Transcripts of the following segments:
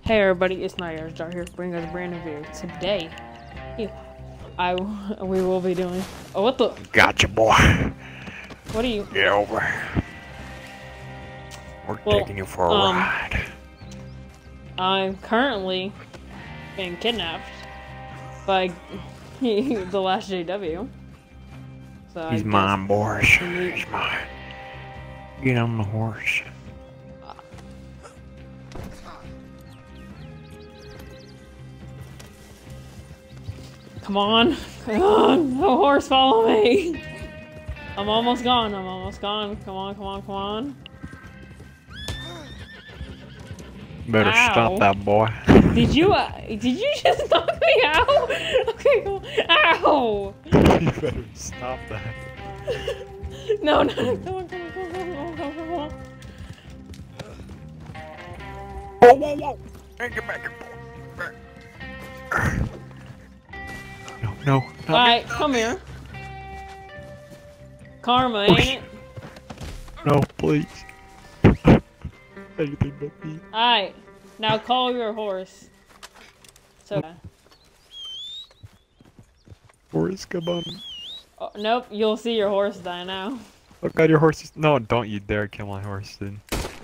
Hey everybody, it's Nightjar here, bringing us a brand new video. Today, we will be doing. Oh, what the? Gotcha, boy. What are you? Get over. We're taking you for a ride. I'm currently being kidnapped by the last JW. So He's mine, boys. He's mine. Get on the horse. Come on, come on, the horse, follow me. I'm almost gone. Come on, come on, come on. Better stop that boy. Did you just knock me out? Okay, cool. Ow! You better stop that. No, come on, come on. Whoa. Hey, get back here, boy. No. Alright, come here. Karma, ain't it? No, please. Anything but me. Alright, now call your horse. So. Horse, come on. Oh, nope, you'll see your horse die now. Look at your horses. No, don't you dare kill my horse, then.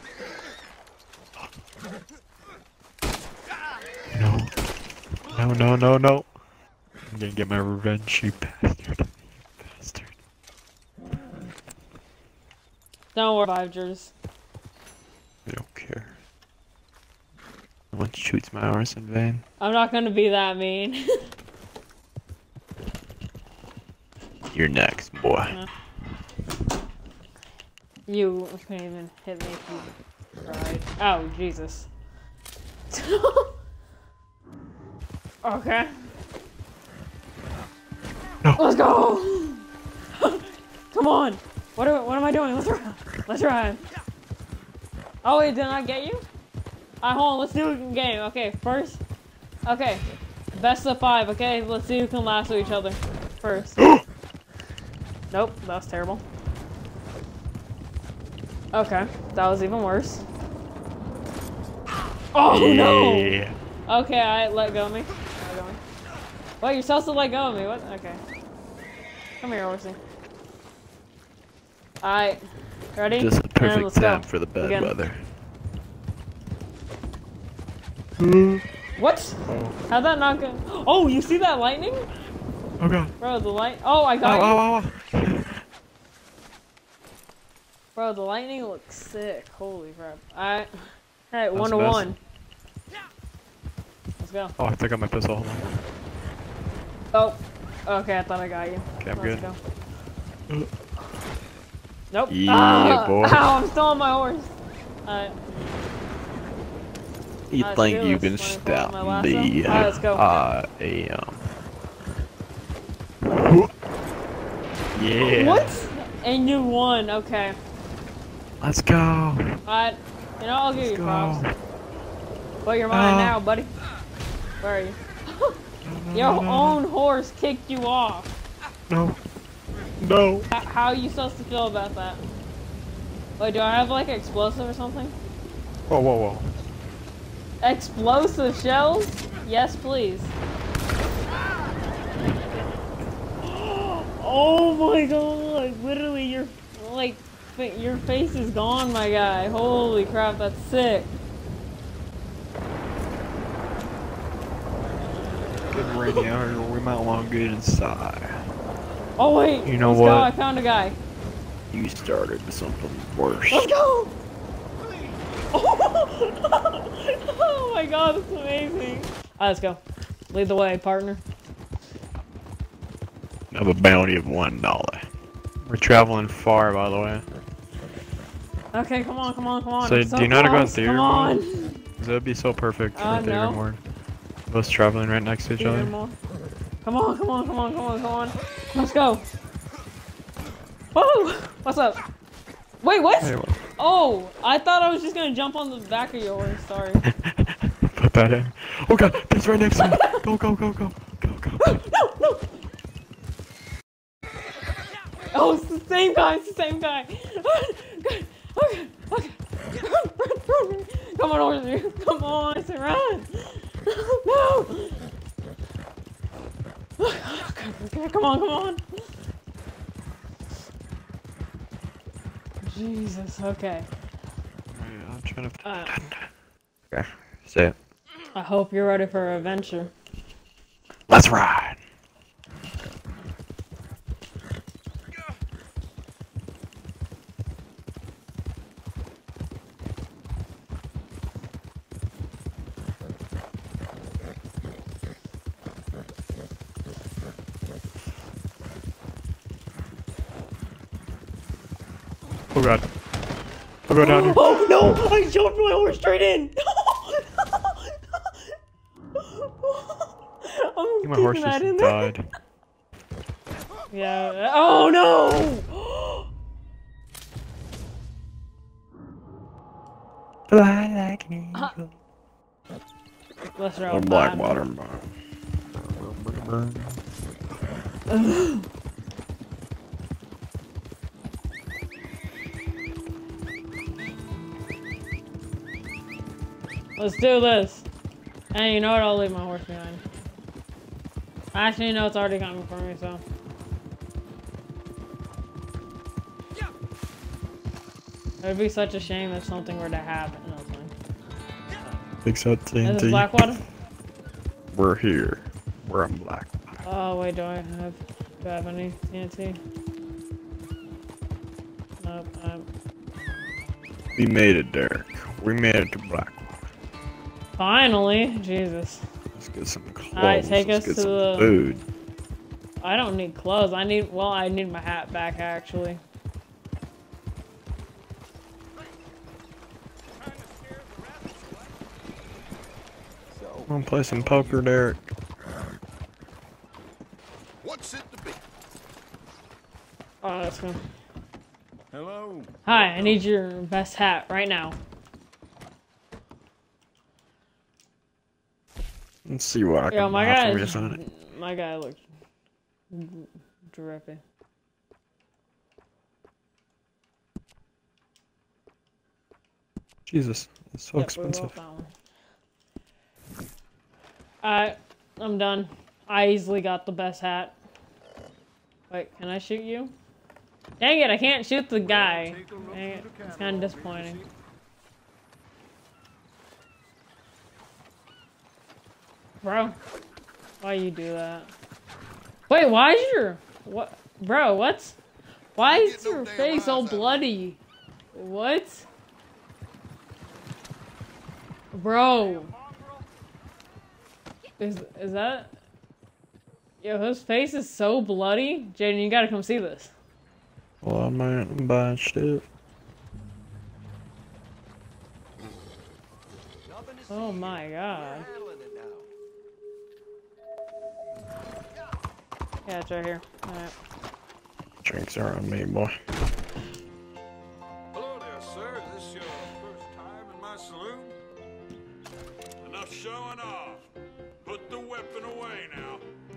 No. I'm gonna get my revenge, you bastard. Don't worry, Vivers. I don't care. No one shoots my horse in vain. I'm not gonna be that mean. You're next, boy. You couldn't even hit me if you tried. Oh, Jesus. Okay. No. Let's go! Come on! What am I doing? Let's ride. Oh wait, did I get you? Alright, hold on, let's do a game. Okay, first. Okay. Best of 5, okay? Let's see who can lasso each other first. Nope, that was terrible. Okay, that was even worse. Oh no! Okay, alright, let go of me. Wait, you're supposed to let go of me. What? Okay. Come here, horsey. Alright. Ready? Just a perfect time for the bad weather. What? How'd that not go? Oh, you see that lightning? Oh god. Bro, the light. Oh, I got you. Oh. Bro, the lightning looks sick. Holy crap. Alright. Alright, 1 to 1. Let's go. Oh, I think I got my pistol. Hold on. Oh. Okay, I thought I got you. Okay, I'm good. Go. Nope. Yeah, boy. Ow, I'm still on my horse. Alright. You think you can stop me? Alright, let's go. I am. Yeah. What? And you won. Okay. Let's go. Alright. You know, I'll give you props. But you're mine now, buddy. Where are you? Your own horse kicked you off. No. How are you supposed to feel about that? Wait, do I have like explosive or something? Whoa. Explosive shells? Yes, please. Oh my god! Literally, your face is gone, my guy. Holy crap, that's sick. Getting rainy out here. We might want to get inside. Oh wait, you know let's what? go. I found a guy. You started with something worse. Let's go! Oh my god, that's amazing. Alright, let's go. Lead the way, partner. I have a bounty of $1. We're traveling far, by the way. Okay, come on. So, do you know how to go in theater mode? Because that would be so perfect for theater no. mode. Both traveling right next to each other. Come on. Let's go. Whoa! What's up? Wait, what? Hey, what? Oh, I thought I was just gonna jump on the back of your horse. Sorry. Put that in. Oh god, it's right next to me. Go. No. Oh, it's the same guy. Okay. Come on, Horsey. Come on, I said run. No. Okay, come on, come on. Jesus, okay. I'm trying to... Okay, say it. I hope you're ready for an adventure. Let's ride! Oh god. I'll go down here. Oh no! I jumped my horse straight in! I'm My horse keeping that just in there. died. Yeah. Oh no! Fly like an eagle. Let's roll. Or Blackwater. Let's do this. And you know what? I'll leave my horse behind. I actually know it's already coming for me, so. It would be such a shame if something were to happen. No, it's fine. Fix that Is this TNT. Blackwater? We're here. We're on Blackwater. Oh wait, do I have any TNT? Nope. We made it, Derek. We made it to Blackwater. Finally, Jesus. Let's get some clothes. Alright, take Let's us get to some the- food. I don't need clothes. I need my hat back actually. I'm gonna play some poker, Derek. What's it to be? Oh, that's good. Hello. Hi, I need your best hat right now. Let's see what I Yo, can my buy guy for you, is, son. my guy looks drippy. Jesus, it's so Yep, we expensive. will found one. Alright, I'm done. I easily got the best hat. Wait, can I shoot you? Dang it, I can't shoot the guy. Dang it, it's kind of disappointing. Bro, why you do that? Wait, why is your... What? Bro, what's... Why is your face all bloody? What? Bro. Is that... Yo, his face is so bloody. Jaden, you gotta come see this. Well, I might buy shit. Oh my god. Yeah, it's right here. Alright. Drinks are on me, boy. Hello there, sir. Is this your first time in my saloon? Enough showing off. Put the weapon away now.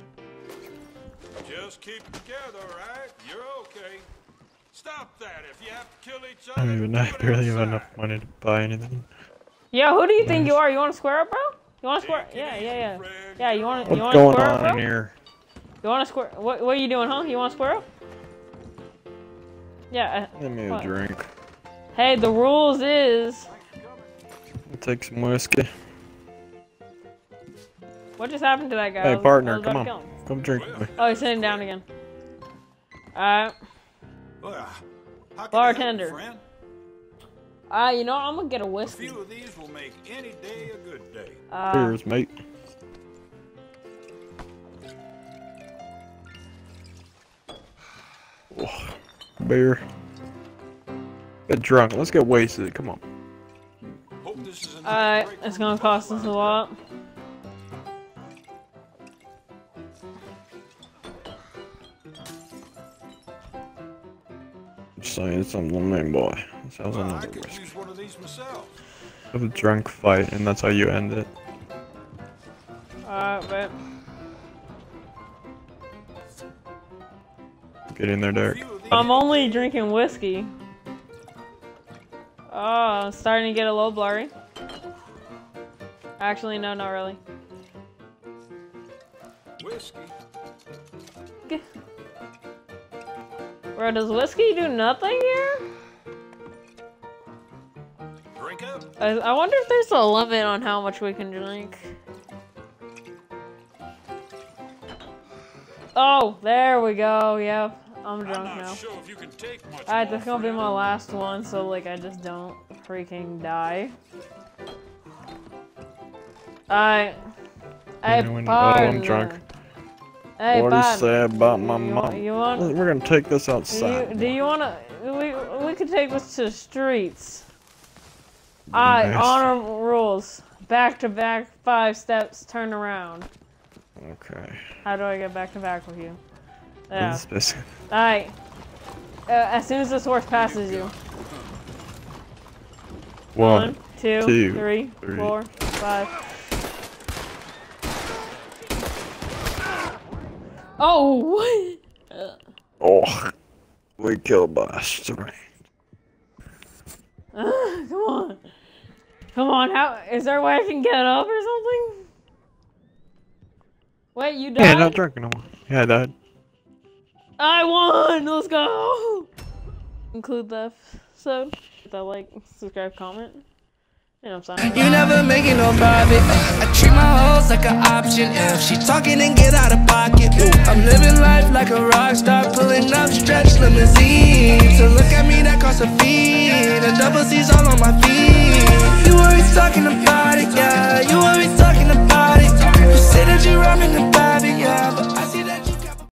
Just keep it together, all right? You're okay. Stop that. If you have to kill each other, I don't even know. I barely have enough money to buy anything. Yo, who do you think you are? You wanna square up, bro? You wanna square? Yeah. Yeah, you wanna What's square going up, on bro? here? You wanna square? What are you doing, huh? You wanna square up? Yeah. Give me a what? drink. Hey, the rules is. I'll take some whiskey. What just happened to that guy? I Hey, was partner, about come to on. kill him. Come drink with me. Oh, he's sitting down again. Alright. Well, how can Bartender. I help you, friend? You know what? I'm gonna get a A whiskey. few of these will make any day a good day. Cheers, mate. Oh, beer. Get drunk. Let's get wasted. Come on. Hope this is enough Alright, to break it's the gonna cost us a lot. Just saying, it's something on me, boy. This sounds Well, I another could whiskey. use one of these myself. Have a drunk fight, and that's how you end it. Alright, but Get in there, A Derek. few of these I'm only drinking whiskey. Oh, I'm starting to get a little blurry. Actually, no, not really. Whiskey. Bro, does whiskey do nothing here? Drink up. I wonder if there's a limit on how much we can drink. Oh, there we go. Yep, I'm drunk I'm not now. sure if you can take much Alright, more, this is gonna be friend. my last one, so like I just don't freaking die. Alright. Hey, I'm pardon. drunk. Hey, What do you pardon. say about my You- mom? you want- We're gonna take this outside. Do you wanna? We could take this to the streets. Alright, Nice. honor rules. Back to back, 5 steps, turn around. Okay. How do I get back to back with you? Yeah. This is basically- Alright. As soon as this horse passes you. One. 2, two, 3, three. 4, 5. Oh, what? Oh, we killed Buster. Come on. Come on, how is there a way I can get up or something? Wait, you died? Yeah, not drunk no more. Yeah, I died. I won! Let's go! Include the episode. The like, subscribe, comment. You know what I'm saying? You never make it no private. I treat my hoes like an option. If she talking, then get out of pocket. I'm living life like a rock star, pulling up stretch limousine. To look at me, that costs a fee. The double C's all on my feet. You always talking about it, yeah. You always talking about it. You say that you're rhyming about it, yeah. But